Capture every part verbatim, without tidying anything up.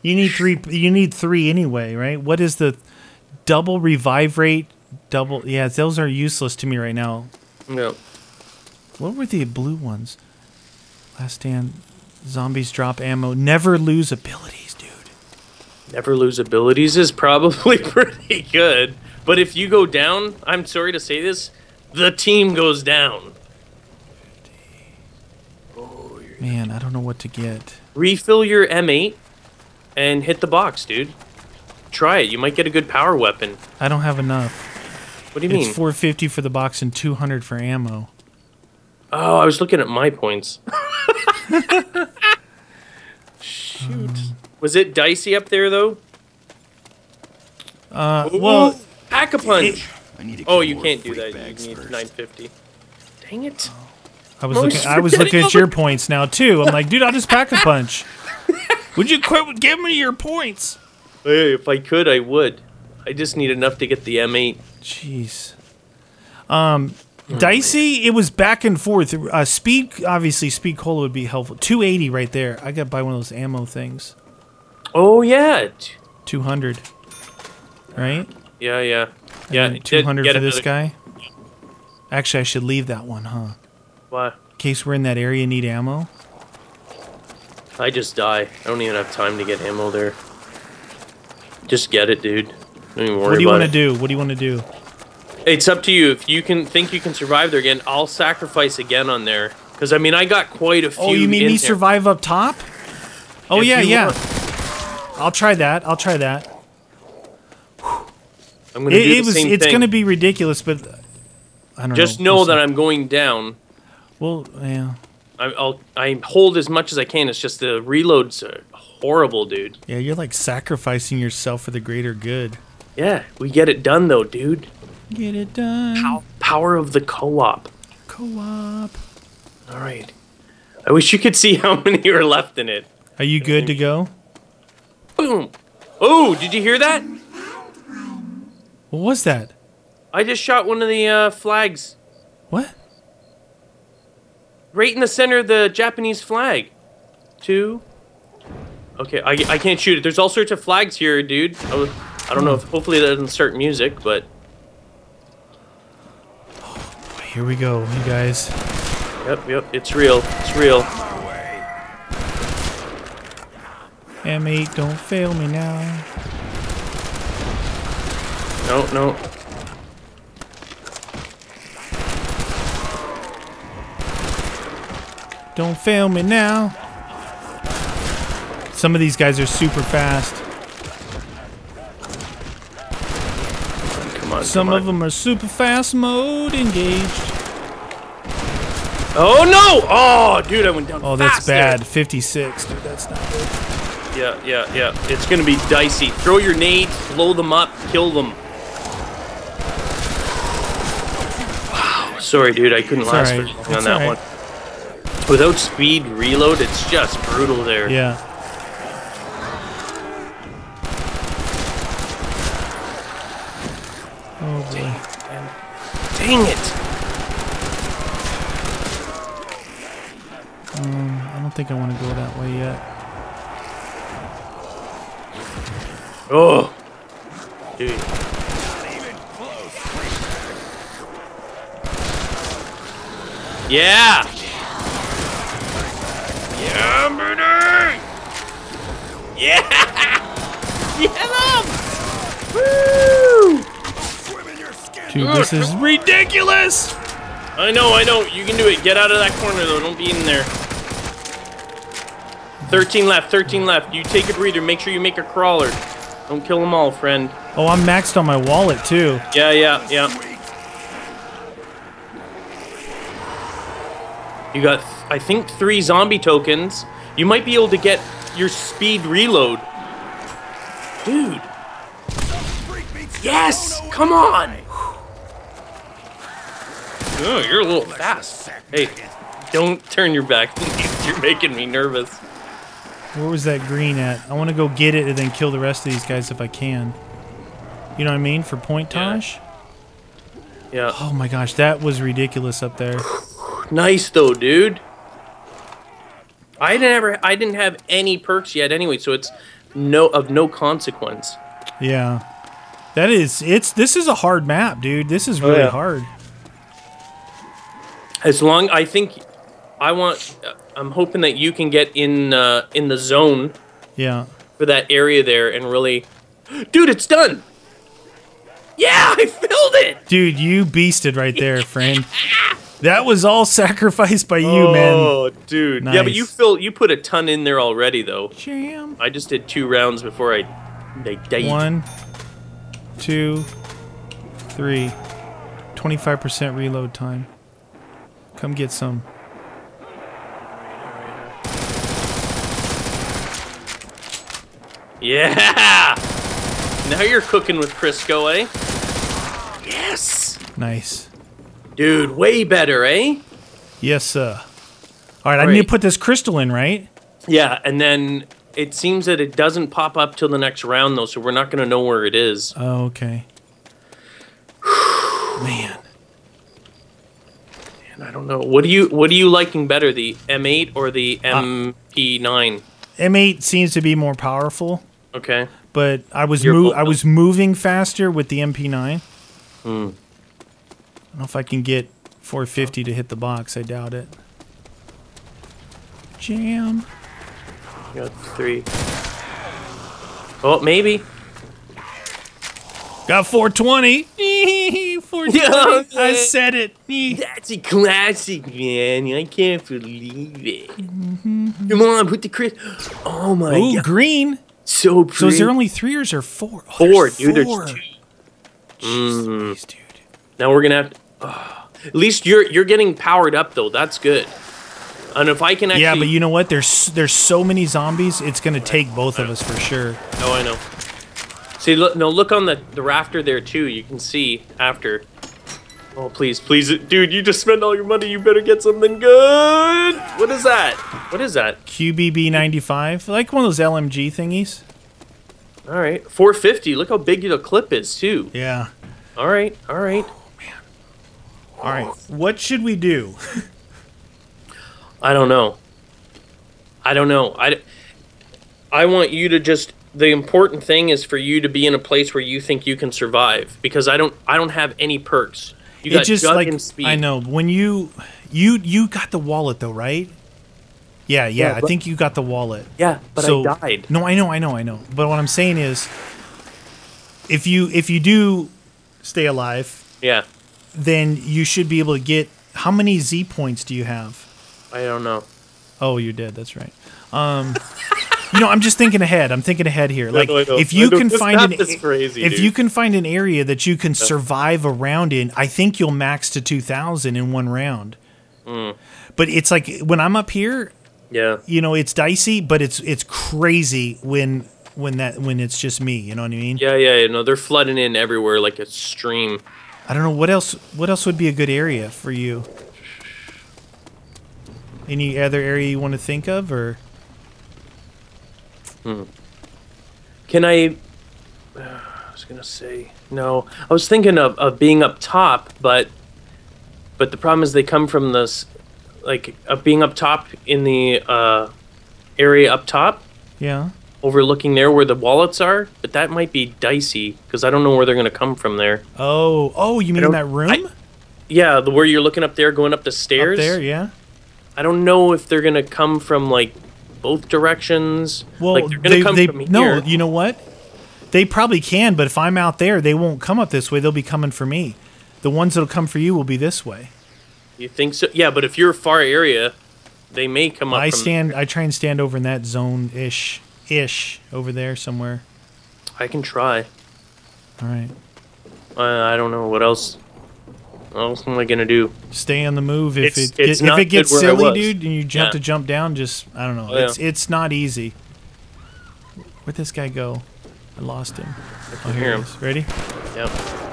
You need three. You need three anyway, right? What is the double revive rate? Double. Yeah, those are useless to me right now. No. What were the blue ones? Last stand. Zombies drop ammo. Never lose abilities, dude. Never lose abilities is probably pretty good. But if you go down, I'm sorry to say this, the team goes down. Man, I don't know what to get. Refill your M eight and hit the box, dude. Try it. You might get a good power weapon. I don't have enough. What do you mean? It's four fifty for the box and two hundred for ammo. Oh, I was looking at my points. Shoot. Um, was it dicey up there, though? Uh, Ooh, well... Pack-a-punch! Oh, you can't do that. You need nine fifty. Dang it. I was looking, I was looking at your points now, too. I'm like, dude, I'll just pack-a-punch. Would you quit? Give me your points. Hey, if I could, I would. I just need enough to get the M eight. Jeez. Um... Dicey, it was back and forth. Uh, speed, obviously, speed cola would be helpful. two eighty right there. I got to buy one of those ammo things. Oh, yeah. two hundred. Right? Yeah, yeah. Yeah. two hundred for this guy. Actually, I should leave that one, huh? Why? In case we're in that area and need ammo. I just die. I don't even have time to get ammo there. Just get it, dude. Don't even worry about it. What do you want to do? What do you want to do? It's up to you. If you can think you can survive there again, I'll sacrifice again on there. Because, I mean, I got quite a few. Oh, you mean me there. survive up top? Oh, if yeah, yeah. Want. I'll try that. I'll try that. I'm gonna it, do the it was, same It's thing. going to be ridiculous, but I don't Just know. know that I'm going down. Well, yeah. I, I'll I hold as much as I can. It's just the reloads are horrible, dude. Yeah, you're like sacrificing yourself for the greater good. Yeah, we get it done, though, dude. Get it done. Pow power of the co-op. Co-op. All right. I wish you could see how many are left in it. Are you good to go? Boom. Oh, did you hear that? What was that? I just shot one of the uh, flags. What? Right in the center of the Japanese flag. Two. Okay, I, I can't shoot it. There's all sorts of flags here, dude. I, was, I don't know if hopefully that doesn't start music, but... Here we go, you guys. Yep, yep, it's real. It's real. M eight, don't fail me now. No, no. Don't fail me now. Some of these guys are super fast. Come on, Some come on. of them are super fast mode engaged. Oh no! Oh, dude, I went down. Oh, that's fast there. bad. fifty-six, dude. That's not good. Yeah, yeah, yeah. It's gonna be dicey. Throw your nades, blow them up, kill them. Wow. Sorry, dude. I couldn't It's last all for right. long on It's that all one. right. Without speed reload, it's just brutal there. Yeah. Oh boy. Dang, Dang it! Um, I don't think I want to go that way yet. Oh, dude. Yeah. Yeah, murder. Yeah. Yeah, them. Woo. Dude, this is ridiculous! I know, I know. You can do it. Get out of that corner, though. Don't be in there. thirteen left, thirteen left. You take a breather. Make sure you make a crawler. Don't kill them all, friend. Oh, I'm maxed on my wallet, too. Yeah, yeah, yeah. You got, th I think, three zombie tokens. You might be able to get your speed reload. Dude. Yes! Come on! Oh, you're a little fast. Hey, don't turn your back. You're making me nervous. Where was that green at? I want to go get it and then kill the rest of these guys if I can. You know what I mean? For pointage? Yeah. Oh my gosh, that was ridiculous up there. Nice though, dude. I never, I didn't have any perks yet anyway, so it's no of no consequence. Yeah. That is, it's, this is a hard map, dude. This is really yeah. hard. As long, I think, I want, I'm hoping that you can get in, uh, in the zone. Yeah. For that area there and really, dude, it's done. Yeah, I filled it. Dude, you beasted right there, friend. That was all sacrificed by you, oh, man. Oh, dude. Nice. Yeah, but you filled, you put a ton in there already, though. Jam. I just did two rounds before I, they died. One, two, three. twenty-five percent reload time. Come get some. Yeah! Now you're cooking with Crisco, eh? Yes! Nice. Dude, way better, eh? Yes, sir. All right, I Great. need to put this crystal in, right? Yeah, and then it seems that it doesn't pop up till the next round, though, so we're not going to know where it is. Oh, okay. Man. Man, I don't know. What do you What are you liking better, the M eight or the M P nine? M eight seems to be more powerful. Okay. But I was You're mo both I was moving faster with the M P nine. Hmm. I don't know if I can get four fifty to hit the box. I doubt it. Jam. You got three. Oh, maybe. Got four twenty. four twenty. Yeah, I said it. That's a classic, man. I can't believe it. Mm-hmm. Come on, put the Chris. Oh my Ooh, god. green. So pretty. So is there only three or is there four? Oh, four, there's dude. four. There's two. Jeez, Mm. Louise, dude. Now we're gonna have to. Oh, at least you're you're getting powered up though. That's good. And if I can actually. Yeah, but you know what? There's there's so many zombies. It's gonna take both of us for sure. Oh, I know. See, look, no, look on the the rafter there too. You can see after. Oh, please, please, dude! You just spent all your money. You better get something good. What is that? What is that? Q B B ninety-five, like one of those L M G thingies. All right, four fifty. Look how big the clip is too. Yeah. All right, all right. All right. What should we do? I don't know. I don't know. I, I want you to just. The important thing is for you to be in a place where you think you can survive, because I don't. I don't have any perks. You It got just Jug like and speed. I know when you you you got the wallet though, right? Yeah, yeah. Yeah, I but- think you got the wallet. Yeah, but so, I died. No, I know, I know, I know. But what I'm saying is, if you if you do stay alive, Yeah, then you should be able to get. How many Z points do you have? I don't know. Oh, you're dead. That's right. Um, you know, I'm just thinking ahead. I'm thinking ahead here. Like, no, I know. if you I know. can This find map an is crazy, if dude. you can find an area that you can survive around in, I think you'll max to two thousand in one round. Mm. But it's like when I'm up here, Yeah. you know, it's dicey, but it's it's crazy when when that when it's just me. You know what I mean? Yeah, yeah, yeah. No, they're flooding in everywhere like a stream. I don't know what else. What else would be a good area for you? Any other area you want to think of, or? Hmm. Can I? Uh, I was gonna say no. I was thinking of, of being up top, but but the problem is they come from this, like of being up top in the uh, area up top, Yeah. overlooking there where the wallets are. But that might be dicey because I don't know where they're gonna come from there. Oh, oh, you mean in don't- that room? I- Yeah, the where you're looking up there, going up the stairs. Up there, yeah. I don't know if they're gonna come from like both directions. Well, like they're gonna they, come they from no, here. you know what? They probably can, but if I'm out there, they won't come up this way. They'll be coming for me. The ones that'll come for you will be this way. You think so? Yeah, but if you're a far area, they may come up. I from stand. I try and stand over in that zone ish, ish over there somewhere. I can try. All right, Uh, I don't know what else. What else am I gonna do? stay on the move. If It's- it it's get, if not it gets good where I silly, was. dude, and you jump Yeah. to jump down, just I don't know. Oh, yeah. It's it's not easy. Where'd this guy go? I lost him. I Oh, can here hear he him. is. Ready? Yep.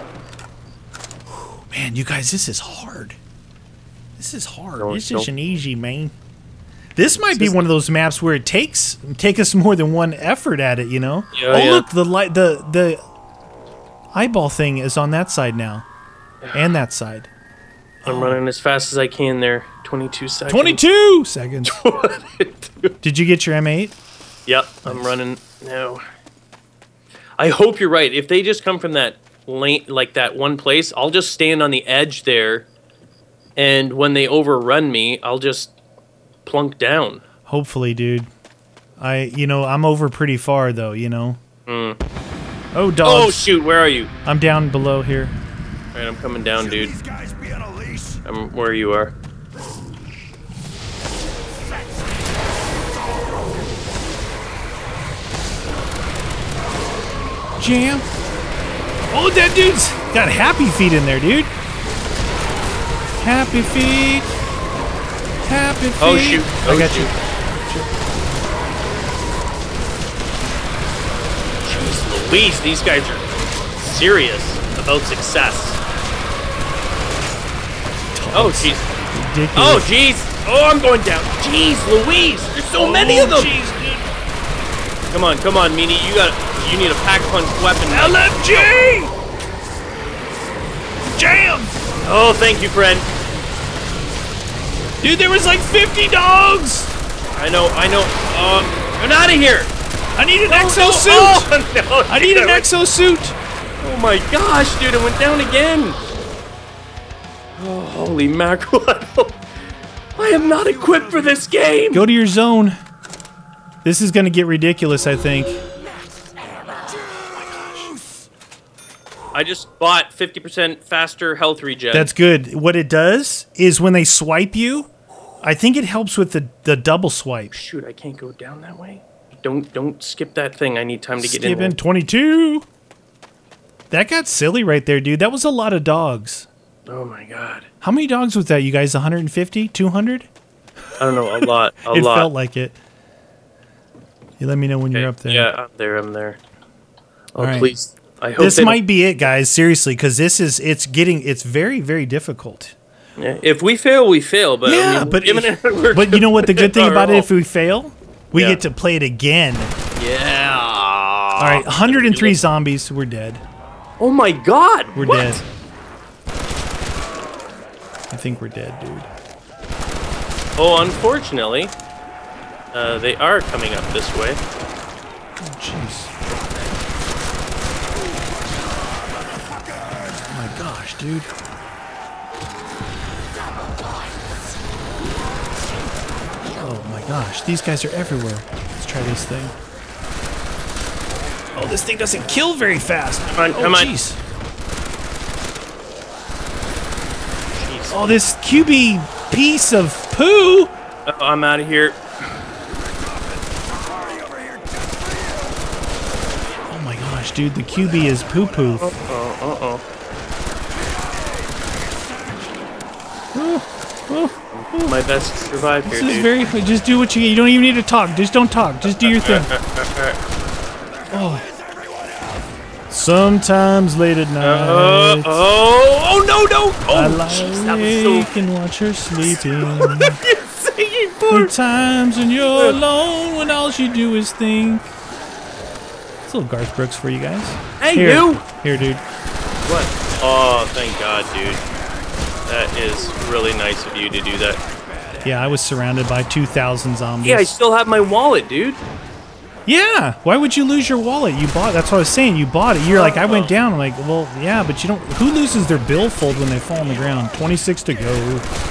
Man, you guys, this is hard. This is hard. No, this don't- isn't easy, man. This might be just- one of those maps where it takes take us more than one effort at it. You know? Yeah, oh, yeah. look, the light, the the eyeball thing is on that side now, and that side. I'm running as fast as I can there. twenty-two seconds. Twenty-two seconds. Did you get your M eight? Yep. I'm running. No. I hope you're right. If they just come from that lane, like that one place, I'll just stand on the edge there, and when they overrun me, I'll just plunk down. Hopefully, dude. I, you know, I'm over pretty far though. You know. Mm. Oh, dogs. Oh shoot! Where are you? I'm down below here. All right, I'm coming down, dude. I'm where you are. Jam. Oh, that dude's got happy feet in there, dude. Happy feet. Happy feet. Oh shoot! Oh, I got shoot. you. Jeez Louise, these guys are serious about success. Oh jeez. Ridiculous. Oh jeez. Oh, I'm going down. Jeez Louise, there's so oh, many of them. Jeez, dude. Come on, come on, Meanie. You got. You need a pack punch weapon. L M G! Jam! Oh, thank you, friend. Dude, there was like fifty dogs! I know, I know. Uh, get out of here! I need an No, exo no, suit! oh, no, I need dude, an went- exo suit! Oh my gosh, dude, it went down again. Oh, holy mackerel. I am not equipped for this game. Go to your zone. This is gonna get ridiculous, I think. I just bought fifty percent faster health regen. That's good. What it does is when they swipe you, I think it helps with the, the double swipe. Shoot, I can't go down that way. Don't don't skip that thing. I need time to get Skip in. in twenty-two. That got silly right there, dude. That was a lot of dogs. Oh my god. How many dogs was that, you guys? one hundred fifty? two hundred? I don't know, a lot. A It lot. felt like it. You let me know when Okay, you're up there. Yeah, I'm there, I'm there. Oh, All right. please. I hope This they don't- might be it, guys. Seriously, because this is it's getting it's very very difficult. Yeah, if we fail, we fail. But I Yeah, mean, but given it, we're but you know what the good thing our about it? all. If we fail, we Yeah. get to play it again. Yeah. All right, one hundred three zombies. We're dead. Oh my god. We're what? dead. I think we're dead, dude. Oh, unfortunately, uh, they are coming up this way. Oh, jeez. Oh my gosh, dude. Oh my gosh, these guys are everywhere. Let's try this thing. Oh, this thing doesn't kill very fast. Come on, oh, come on. jeez. Jeez. Oh, this Q B piece of poo. Oh, I'm out of here. Oh my gosh, dude, the Q B is poo poo. Uh oh, uh oh. My best to survive here, This is dude. very. Just do what you. You don't even need to talk. Just don't talk. Just do your thing. Oh. Sometimes late at night, Uh, oh, oh no, no! I Oh, lie jeez, that was so. awake and watch her sleeping. You're singing for. The times when you're alone, when all you do is think. It's a little Garth Brooks for you guys. Hey, Here. you! Here, dude. What? Oh, thank God, dude. That is really nice of you to do that. Yeah, I was surrounded by two thousand zombies. Yeah, I still have my wallet, dude. Yeah, why would you lose your wallet? You bought. That's what I was saying. You bought it. You're like, I went down. I'm like, well, yeah, but you don't. Who loses their billfold when they fall on the ground? twenty-six to go.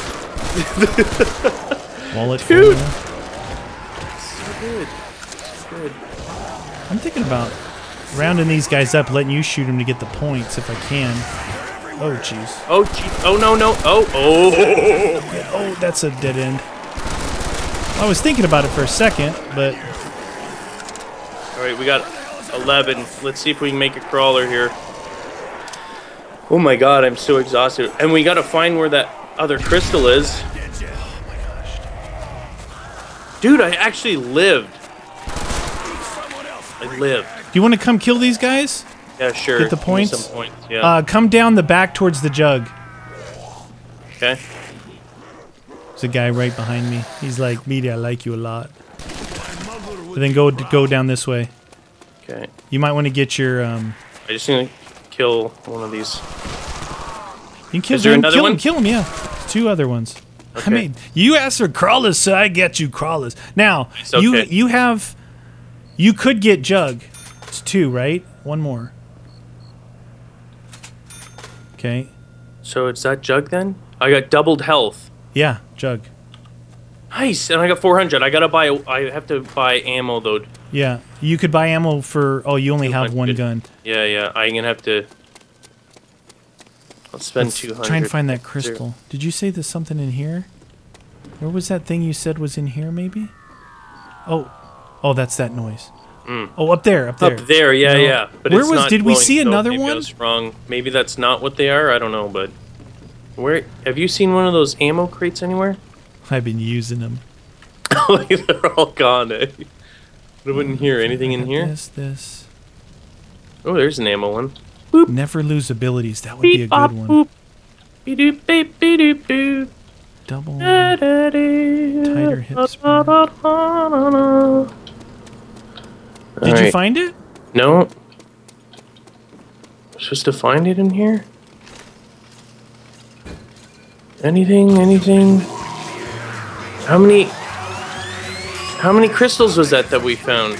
Wallet, Dude. full. So good. So good. I'm thinking about rounding these guys up, letting you shoot them to get the points if I can. Oh, jeez. Oh, gee. Oh, no, no. Oh, oh. Oh, that's a dead end. I was thinking about it for a second, but All right, we got eleven. Let's see if we can make a crawler here. Oh my God, I'm so exhausted. And we got to find where that other crystal is. oh my gosh. Dude, I actually lived. I lived. Do you want to come kill these guys? Yeah, sure. Get the Give me points? Some points. Yeah. Uh, come down the back towards the jug. Okay. There's a guy right behind me. He's like, Meaty, I like you a lot. But then go go down this way. Okay. You might want to get your. Um, I just need to kill one of these. you can kill Is there him. another Kill him. one? Kill him. Yeah. Two other ones. I Okay. mean, you asked for crawlers, so I get you crawlers. Now It's you okay. you have You could get Jug. It's two, right? One more. Okay. So it's that Jug then? I got doubled health. Yeah, Jug. Nice, and I got four hundred. I gotta buy. I have to buy ammo though. Yeah, you could buy ammo for. Oh, you only have one gun. Yeah, yeah. I'm gonna have to. I'll spend two hundred. Try and find that crystal. Did you say there's something in here? Where was that thing you said was in here? Maybe. Oh, oh, that's that noise. Mm. Oh, up there, up there. Up there, yeah, no. yeah. But where it's was? not Did we glowing, see so another maybe one? I was wrong. Maybe that's not what they are. I don't know, but where? Have you seen one of those ammo crates anywhere? I've been using them. They're all gone. Eh? I wouldn't hear anything in here. This, this. Oh, there's an ammo one. Boop. Never lose abilities. That would be a good one. Beep, beep, beep, beep. Double. Tighter hip spur. Did right. you find it? No. Supposed to find it in here? Anything? Anything? How many? How many crystals was that that we found?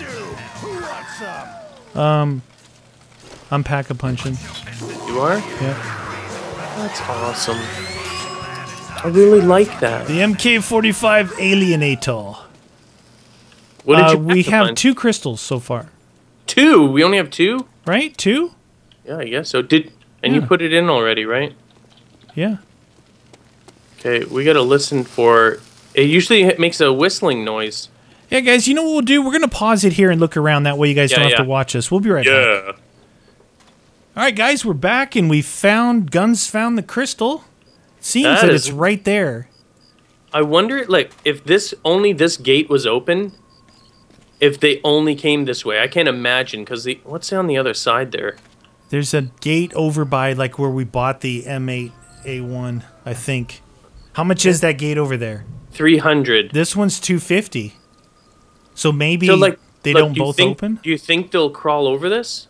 Um, I'm pack-a-punching. You are? Yeah. That's awesome. I really like that. The M K forty-five Alienator. What did uh, you we have find? two crystals so far. Two? We only have two? Right? Two? Yeah, I guess so. Did and Yeah. you put it in already, right? Yeah. Okay, we gotta listen for. It usually it makes a whistling noise. Yeah, guys, you know what we'll do? We're going to pause it here and look around. That way you guys Yeah, don't yeah. have to watch us. We'll be right back. Yeah. All right, guys, we're back, and we found... Guns found the crystal. Seems That that is- it's right there. I wonder, like, if this only this gate was open, if they only came this way. I can't imagine because the what's on the other side there? There's a gate over by, like, where we bought the M eight A one, I think. How much is that gate over there? Three hundred. This one's two fifty. So maybe So like they like, don't do you both think- open? Do you think they'll crawl over this?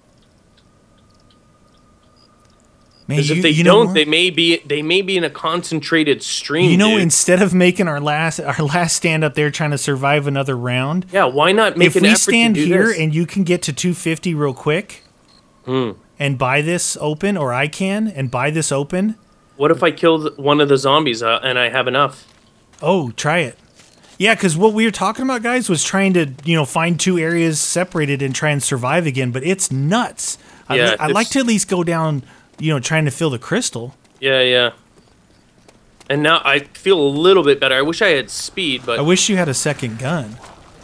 Man, Because if you- they you know don't, what? they may be they may be in a concentrated stream. You know, dude. instead of making our last our last stand up there trying to survive another round, yeah, why not make if an we effort stand to do here this? and you can get to two fifty real quick Hmm. and buy this open, or I can and buy this open. What if I kill one of the zombies uh, and I have enough? Oh, try it. Yeah, because what we were talking about, guys, was trying to, you know, find two areas separated and try and survive again, but it's nuts. I Yeah, li- I'd like it's- to at least go down, you know, trying to fill the crystal. Yeah, yeah. And now I feel a little bit better. I wish I had speed, but I wish you had a second gun.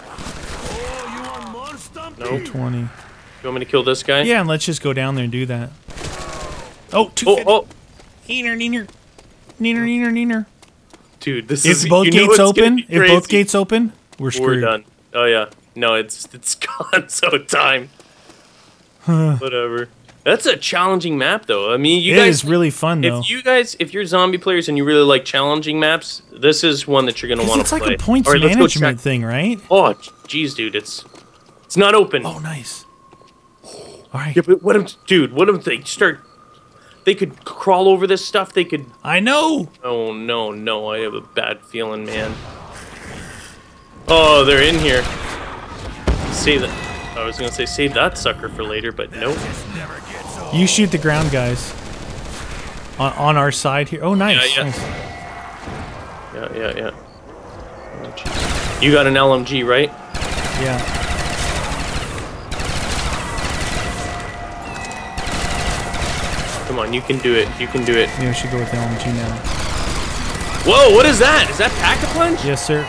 no. twenty. You want me to kill this guy? Yeah, and let's just go down there and do that. Oh, two Oh, fifty. oh, Neener, neener. Neener, neener, neener. dude, this If is both you know gates it's gonna open, be if both crazy. gates open, we're We're screwed. done. Oh yeah. No, it's it's gone. So time. Whatever. That's a challenging map, though. I mean, you It guys. is really fun, though. If you guys, if you're zombie players and you really like challenging maps, this is one that you're gonna 'Cause want it's to like play. a points All right, let's go management check. thing, right? Oh, jeez, dude, it's it's not open. Oh, nice. All right. Yeah, but what if, dude? What if they start? They could crawl over this stuff. They could. I know. Oh no, no! I have a bad feeling, man. Oh, they're in here. Save that. I was gonna say save that sucker for later, but nope. You shoot the ground guys. On, on our side here. Oh, nice. Yeah, yeah. nice. Yeah, yeah, yeah. Oh, jeez. You got an L M G, right? Yeah. Come on, you can do it. You can do it. Maybe I should go with the L M G now. Whoa! What is that? Is that Pack-a-Punch? Yes, sir.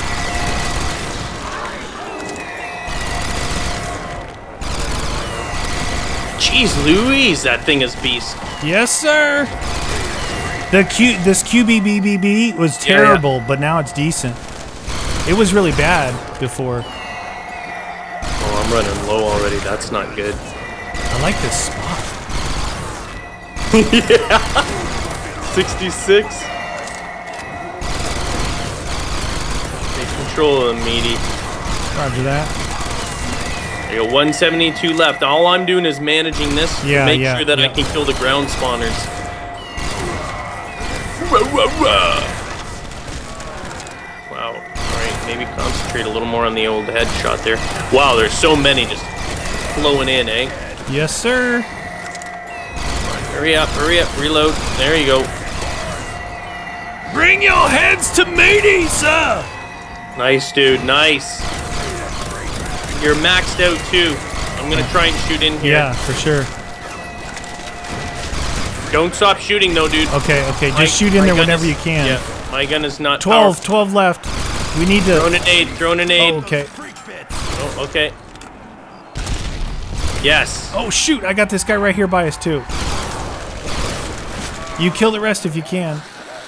Jeez Louise, that thing is beast. Yes, sir. The Q, this Q B B B B was Yeah, yeah. terrible, but now it's decent. It was really bad before. Oh, I'm running low already. That's not good. I like this spot. sixty-six. Take control of them, meaty. Roger that. I got one seventy-two left. All I'm doing is managing this to Yeah, make yeah, sure that yeah. I can kill the ground spawners. Rah, rah, rah. Wow. Alright. maybe concentrate a little more on the old headshot there. Wow, there's so many just flowing in, eh? Yes, sir. Hurry up, hurry up, reload. There you go. Bring your heads to meaty, sir. Nice, dude, nice. You're maxed out, too. I'm gonna try and shoot in here. Yeah, for sure. Don't stop shooting, though, dude. Okay, okay, just My- shoot in my there gun whenever is- you can. Yeah, my gun is not twelve, powerful. twelve left. We need to... Throwing a nade, throwing a nade. Oh, okay. Oh, okay. Yes. Oh, shoot, I got this guy right here by us, too. You kill the rest if you can.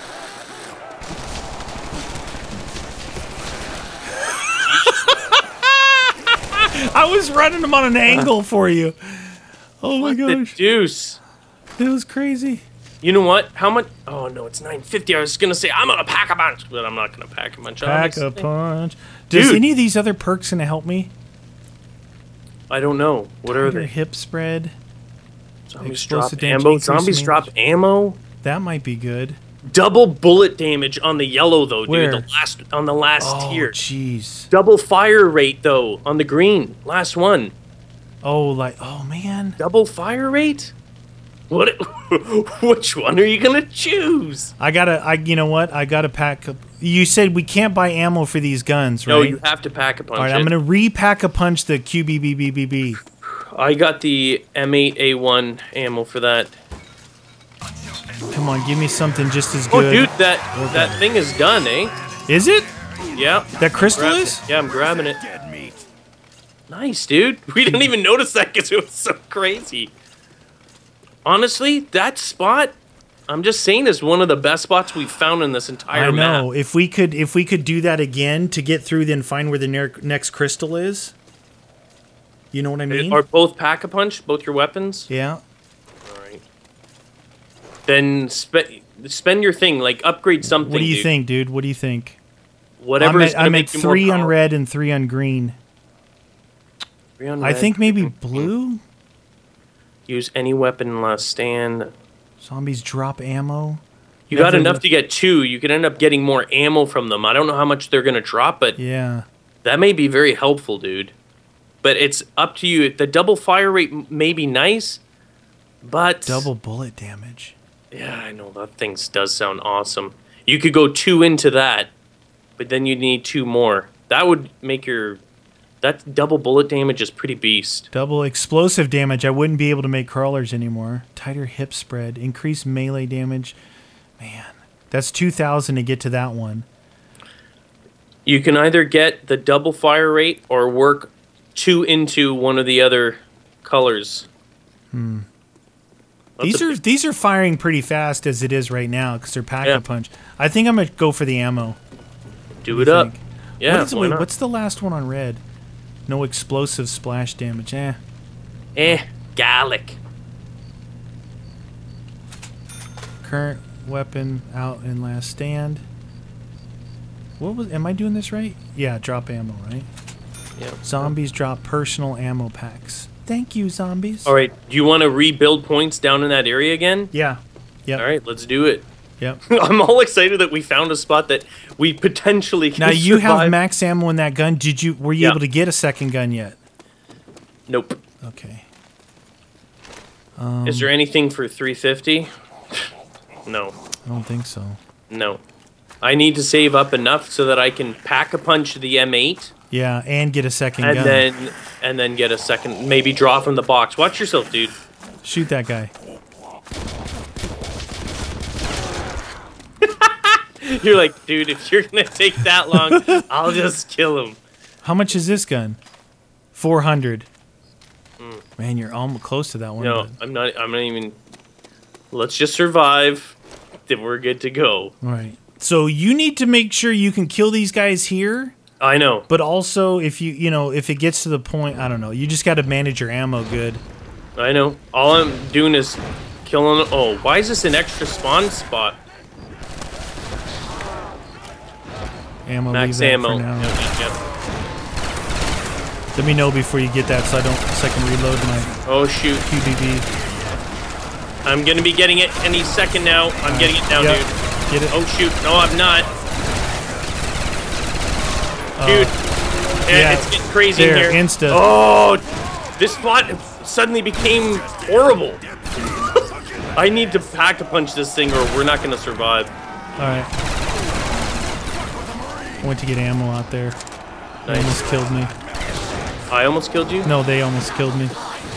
I was running him on an angle for you. Oh my What the gosh. deuce? That was crazy. You know what? How much? Oh, no, it's nine fifty. I was going to say, I'm going to pack a bunch, but I'm not going to pack a bunch. Pack a obviously. punch. Does Dude. any of these other perks gonna help me? I don't know. What are Your they? hip spread. Zombies drop explosive damage, ammo. increase Zombies damage. drop ammo. That might be good. Double bullet damage on the yellow, though, dude. Where? The last on the last Oh, tier. jeez. Double fire rate, though, on the green. Last one. Oh, like, oh man. Double fire rate? What? Which one are you gonna choose? I gotta, I, you know what? I gotta pack. A, you said we can't buy ammo for these guns, right? No, you have to pack a punch. All right, it. I'm gonna repack a punch the Q B B B B B. I got the M eight A one ammo for that. Come on, give me something just as Oh, good. dude, that that thing is done, eh? Is it? Yeah. That crystal Grab is? it. Yeah, I'm grabbing it. Nice, dude. We didn't even notice that because it was so crazy. Honestly, that spot, I'm just saying, is one of the best spots we've found in this entire I know. map. If we could, if we could do that again to get through, then find where the ne- next crystal is. You know what I mean? Are both pack-a-punch, both your weapons? Yeah. All right. Then spe- spend your thing, like upgrade something. What do you dude. think, dude? What do you think? Whatever I'm is at, gonna I'm make at you more three on powerful. red and three on green. Three on I red. think maybe blue. Use any weapon last stand. Zombies drop ammo. You got Never enough lo- to get two. You could end up getting more ammo from them. I don't know how much they're gonna drop, but Yeah. that may be very helpful, dude. But it's up to you. The double fire rate m- may be nice, but Double bullet damage. Yeah, I know that thing does sound awesome. You could go two into that, but then you need two more. That would make your that double bullet damage is pretty beast. Double explosive damage. I wouldn't be able to make crawlers anymore. Tighter hip spread. Increased melee damage. Man, that's two thousand to get to that one. You can either get the double fire rate or work two into one of the other colors. Hmm. That's These a- are these are firing pretty fast as it is right now because they're pack Yeah. a punch. I think I'm gonna go for the ammo. do What it do you up. think? Yeah, What is, why wait, not? what's the last one on red? No explosive splash damage. Eh. Eh, Gallic. Current weapon out in last stand. What was? Am I doing this right? Yeah, drop ammo, right? Yeah. Zombies drop personal ammo packs. Thank you, zombies. All right. Do you want to rebuild points down in that area again? Yeah. Yep. All right, let's do it. Yep. I'm all excited that we found a spot that we potentially can Now you have survive. max ammo in that gun. Did you? Were you Yeah. able to get a second gun yet? Nope. Okay. Is there anything for three fifty? No. I don't think so. No. I need to save up enough so that I can pack a punch the M eight Yeah, and get a second and gun. then and then get a second, maybe draw from the box. Watch yourself, dude. Shoot that guy. You're like, dude, if you're gonna take that long, I'll just kill him. How much is this gun? Four hundred. Man, you're almost close to that one. No, but- I'm not. I'm not even. Let's just survive. Then we're good to go. All right. So you need to make sure you can kill these guys here, I know. but also if you you know if it gets to the point, I don't know. You just got to manage your ammo good. I know. All I'm doing is killing. Oh, why is this an extra spawn spot? Ammo. Max leave that ammo. for now. Yep, yep, yep. Let me know before you get that, so I don't so I can reload my Oh shoot! Q B B. I'm gonna be getting it any second now. I'm getting it now, Yep. dude. Get it. Oh shoot! No, I'm not. Dude, yeah, it's getting crazy in there, here. insta. Oh, this spot suddenly became horrible. I need to pack a punch this thing or we're not going to survive. All right. I went to get ammo out there. They Nice. almost killed me. I almost killed you? No, they almost killed me.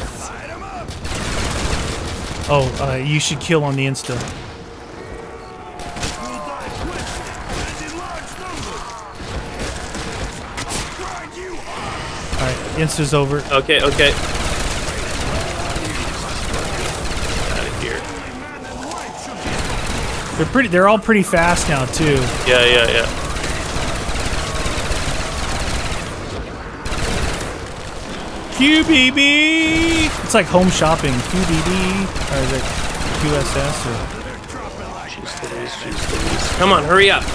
Oh, uh, you should kill on the insta. Alright, insta's over. Okay, okay. Out of here. They're pretty. They're all pretty fast now too. Yeah, yeah, yeah. Q B B. It's like home shopping. Q B B or is it Q S S or? Jeez Louise, jeez Louise. Come on, hurry up.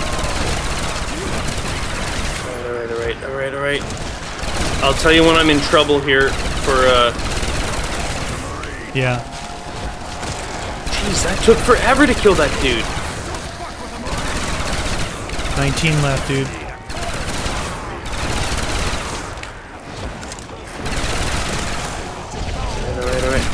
Alright, alright, alright, alright, alright. I'll tell you when I'm in trouble here for, uh... Yeah. Jeez, that took forever to kill that dude. nineteen left, dude. Alright, alright.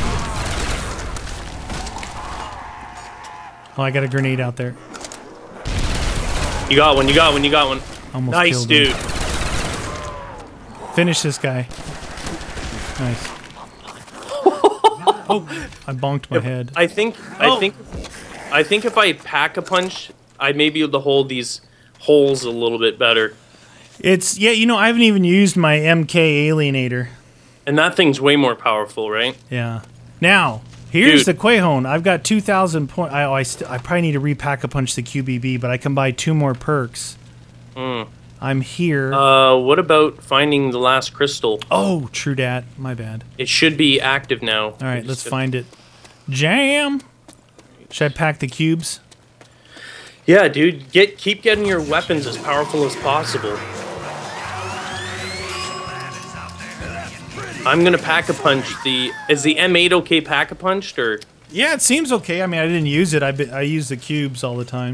Oh, I got a grenade out there. You got one, you got one, you got one. Almost Nice, killed dude. him. Finish this guy. Nice. Oh, I bonked my head. I think, Oh. I think, I think if I pack a punch, I may be able to hold these holes a little bit better. It's yeah, you know, I haven't even used my M K Alienator. And that thing's way more powerful, right? Yeah. Now, here's Dude. the Quajon. I've got two thousand point. I, I, st I probably need to repack a punch the Q B B, but I can buy two more perks. Mm. I'm here. Uh, what about finding the last crystal? oh, true dat. My bad. It should be active now. All right, let's find it. Jam. Should I pack the cubes? Yeah, dude, get keep getting your weapons as powerful as possible. I'm gonna pack a punch the. Is the M eight okay pack a punched or? Yeah, it seems okay. I mean, I didn't use it. I be, I use the cubes all the time.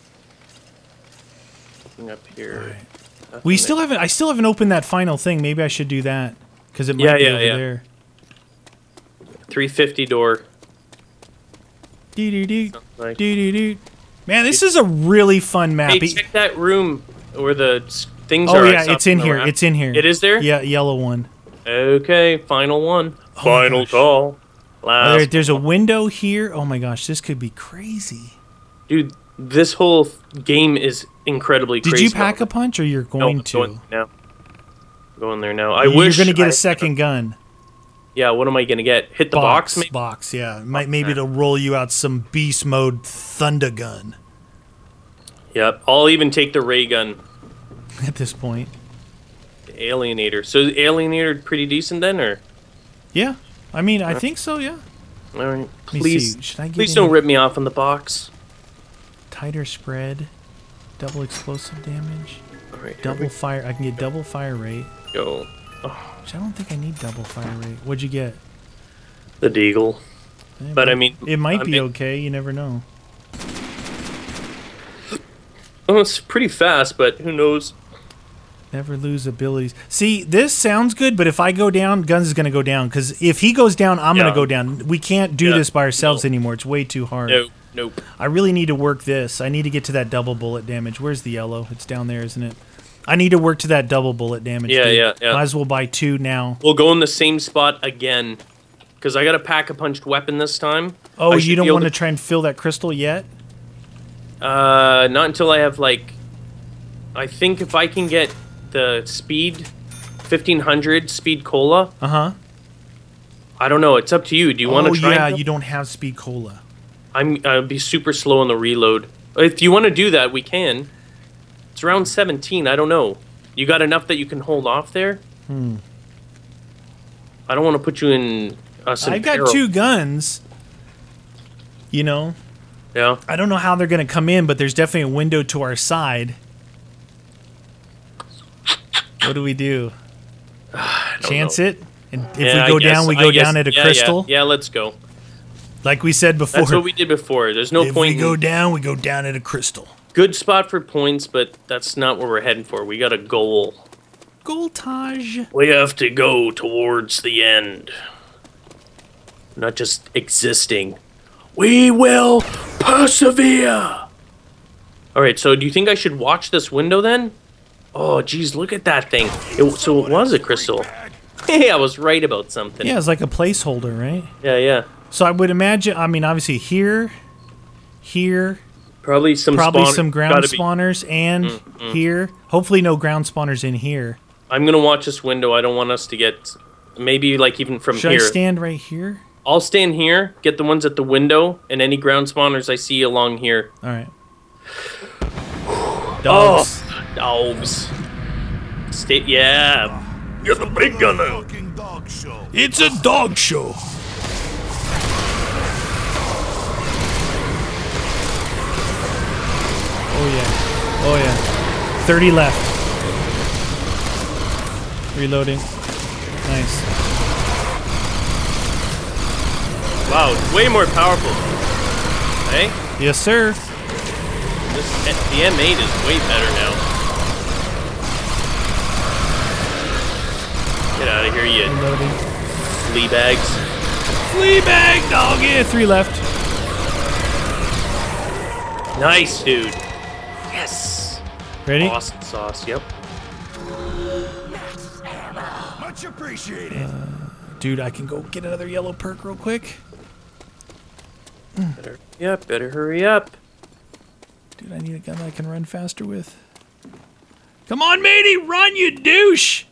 Looking up here. We still haven't. I still haven't opened that final thing. Maybe I should do that because it might Yeah, be yeah, over yeah. there. three fifty door. Doo doo doo Like. doo doo doo. Man, this is a really fun map. Hey, E- check that room where the s- things oh are. I yeah, saw it's in from here. around. It's in here. It is there? Yeah, yellow one. Okay, final one. my final gosh. call. Oh, Last. there- there's a window here. Oh my gosh, this could be crazy. Dude, this whole game is incredibly Did crazy. you pack a punch, or you're No, going I'm to? Going now. Going there now. I you're wish. going to get I- a second gun. Yeah, what am I gonna get? Hit the box, maybe? box. Yeah, might maybe it'll roll you out some beast mode thunder gun. Yep. I'll even take the ray gun, At this point, the alienator. So the alienator pretty decent then, or? yeah. I mean, I think so. Yeah. All right. Let me Please, see. Should I get please any don't rip me off on the box. tighter spread, double explosive damage, All right. double fire? I can get double fire rate. Go. Which I don't think I need double fire rate. What'd you get? The deagle. Eh, But I mean, it might I be mean- okay. You never know. Oh, it's pretty fast, but who knows? Never lose abilities. See, this sounds good, but if I go down, Guns is going to go down. Because if he goes down, I'm going Yeah. to go down. We can't do Yeah. this by ourselves No. anymore. It's way too hard. No. Nope. I really need to work this. I need to get to that double bullet damage. Where's the yellow? It's down there, isn't it? I need to work to that double bullet damage. Yeah, dude. yeah, yeah. Might as well buy two now. We'll go in the same spot again, because I got a pack a punched weapon this time. Oh, I you should don't be able want to try and fill that crystal yet? Uh, not until I have like, I think if I can get the speed, fifteen hundred speed cola. Uh huh. I don't know. It's up to you. Do you want Oh to try? yeah, and- you don't have speed cola. I'm. I'll be super slow on the reload. If you want to do that, we can. It's around seventeen. I don't know. You got enough that you can hold off there. Hmm. I don't want to put you in. Us in I got peril. two guns. You know, Yeah. I don't know how they're going to come in, but there's definitely a window to our side. What do we do? don't Chance know. it? And if Yeah, we I go guess- down, we I go guess- down at a yeah, yeah. crystal? Yeah, let's go. Like we said before. That's what we did before. There's no if point. we go in, down, we go down at a crystal. Good spot for points, but that's not where we're heading for. We got a goal. Goaltage. We have to go towards the end. Not just existing. We will persevere. All right, so do you think I should watch this window then? Oh, geez, look at that thing. It, so it was a crystal. Hey, I was right about something. Yeah, it's like a placeholder, right? Yeah, yeah. So I would imagine, I mean, obviously here, here, Probably some probably spawn- some ground gotta be- spawners, and Mm, mm. here. Hopefully no ground spawners in here. I'm gonna watch this window. I don't want us to get, maybe like even from Should here. I stand right here? I'll stand here, get the ones at the window, and any ground spawners I see along here. All right. Dogs. Oh, dogs. Stay, yeah. You're the big gunner. It's a dog show. Oh yeah. Oh yeah. thirty left. Reloading. Nice. Wow, it's way more powerful. Hey, Yes, sir. this the M eight is way better now. Get out of here, you Reloading. flea bags. Fleabag dog. Yeah, three left. Nice, dude. Yes. Ready? Awesome sauce. Yep. Much appreciated. Dude, I can go get another yellow perk real quick. Better. Yep. Better hurry up. Dude, I need a gun that I can run faster with. Come on, matey, run, you douche!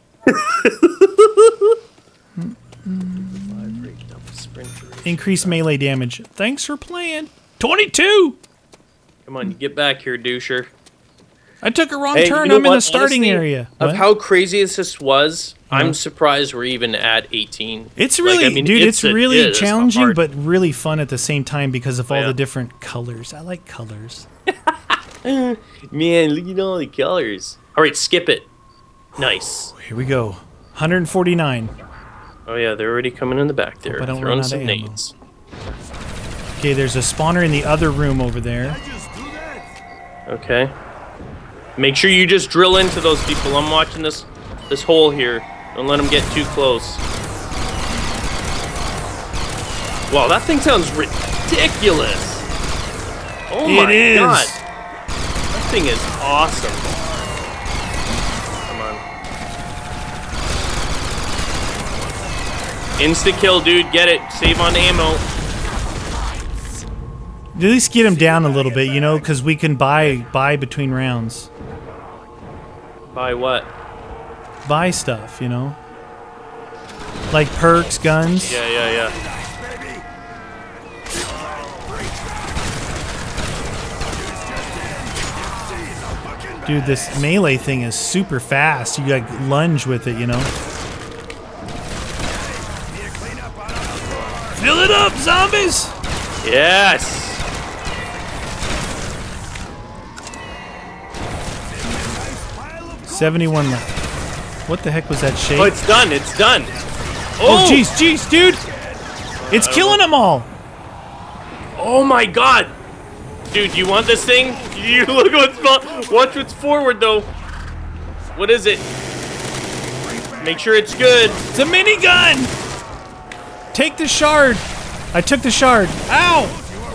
Increase melee damage. Thanks for playing. twenty-two! Come on, you get back here, doucher. I took a wrong Hey, turn. you know I'm in what? the starting Honestly, area. Of What? how crazy this was, Uh-huh. I'm surprised we're even at eighteen. It's Like, really, I mean, dude, it's, a- really it is challenging, hard. but really fun at the same time because of all Yeah. the different colors. I like colors. Man, look at all the colors. All right, skip it. Nice. Here we go. one forty-nine. Oh yeah, they're already coming in the back there. Hope I don't Throwing run out of some ammo. nades. Okay, there's a spawner in the other room over there. Just do that. Okay. Make sure you just drill into those people. I'm watching this this hole here. Don't let them get too close. Wow, that thing sounds ridiculous. Oh It my is. god. That thing is awesome. Come on. Insta kill, dude. Get it. Save on ammo. At least get him down a little bit, you know, because we can buy buy between rounds. Buy what? Buy stuff, you know? Like perks, guns. Yeah, yeah, yeah. Dude, this melee thing is super fast. You like lunge with it, you know? Fill it up, zombies! Yes. seventy-one left. What the heck was that shape? Oh, it's done. It's done. Oh, jeez, jeez, dude! It's killing them all! Oh my god! Dude, you want this thing? You look what's fo- watch what's forward though. What is it? Make sure it's good. It's a minigun! Take the shard! I took the shard. Ow!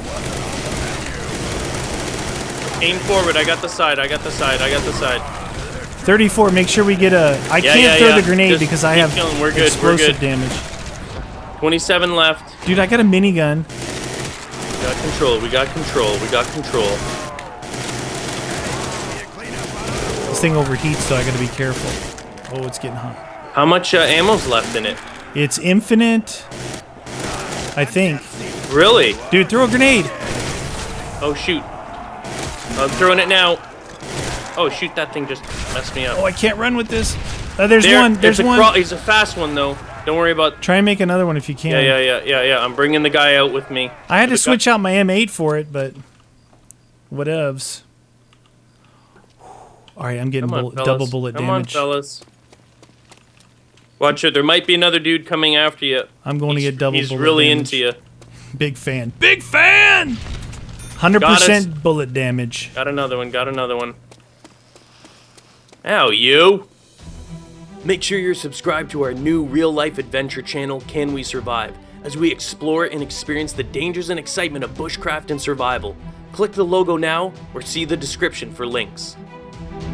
Aim forward. I got the side. I got the side. I got the side. thirty-four, make sure we get a... I Yeah, can't yeah, throw yeah. the grenade Just because I keep have killing. We're good, we're explosive good. damage. twenty-seven left. Dude, I got a minigun. We got control. We got control. We got control. This thing overheats, so I gotta be careful. Oh, it's getting hot. How much uh, ammo's left in it? It's infinite, I think. Really? Dude, throw a grenade! Oh shoot. I'm throwing it now. Oh shoot, that thing just messed me up. Oh, I can't run with this. Uh, there's There, one, there's it's a one. crawl- He's a fast one though. Don't worry about. Try and make another one if you can. Yeah, yeah, yeah, yeah, yeah. I'm bringing the guy out with me. I had to The guy- switch out my M eight for it, but whatevs. Alright, I'm getting Come on, bullet, fellas. double bullet Come damage. on, fellas. Watch it. There might be another dude coming after you. I'm going he's, to get double He's bullet really damage. into you. Big fan. Big fan! hundred Got us. percent bullet damage. Got another one, got another one. Ow, you! Make sure you're subscribed to our new real-life adventure channel, Can We Survive, as we explore and experience the dangers and excitement of bushcraft and survival. Click the logo now, or see the description for links.